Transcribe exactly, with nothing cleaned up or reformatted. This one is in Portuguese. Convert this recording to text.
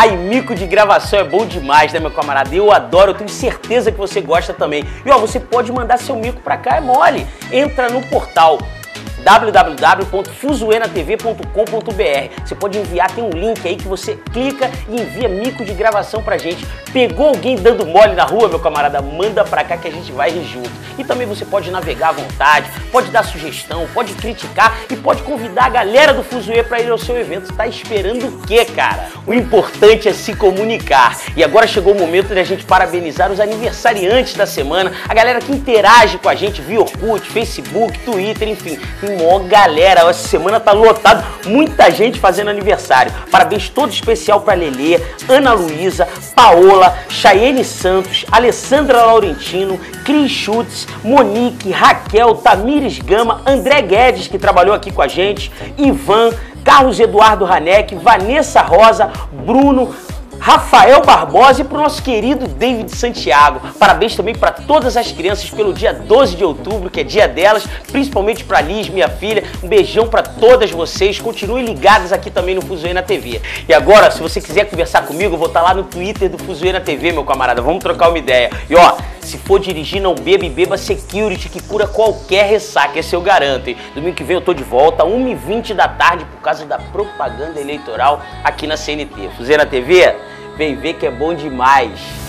Aí, mico de gravação é bom demais, né, meu camarada? Eu adoro, eu tenho certeza que você gosta também. E ó, você pode mandar seu mico pra cá, é mole. Entra no portal w w w ponto fuzuena t v ponto com ponto b r. Você pode enviar, tem um link aí que você clica e envia mico de gravação pra gente. Pegou alguém dando mole na rua, meu camarada? Manda pra cá que a gente vai rir junto. E também você pode navegar à vontade, pode dar sugestão, pode criticar e pode convidar a galera do Fuzuê pra ir ao seu evento. Tá esperando o quê, cara? O importante é se comunicar. E agora chegou o momento de a gente parabenizar os aniversariantes da semana, a galera que interage com a gente via Orkut, Facebook, Twitter, enfim. Tem mó galera, essa semana tá lotado, muita gente fazendo aniversário. Parabéns todo especial pra Lelê, Ana Luísa, Paola, Chayene Santos, Alessandra Laurentino, Cris Schutz, Monique, Raquel, Tamires Gama, André Guedes, que trabalhou aqui com a gente, Ivan, Carlos Eduardo Haneck, Vanessa Rosa, Bruno, Rafael Barbosa e pro nosso querido David Santiago. Parabéns também para todas as crianças pelo dia doze de outubro, que é dia delas, principalmente para Liz, minha filha. Um beijão para todas vocês. Continuem ligados aqui também no Fuzuena T V. E agora, se você quiser conversar comigo, eu vou estar lá no Twitter do Fuzuena T V, meu camarada. Vamos trocar uma ideia. E ó, se for dirigir, não beba e beba Security, que cura qualquer ressaca, esse eu garanto, hein? Domingo que vem eu tô de volta, uma e vinte da tarde, por causa da propaganda eleitoral aqui na C N T. Fuzuena T V, vem ver que é bom demais.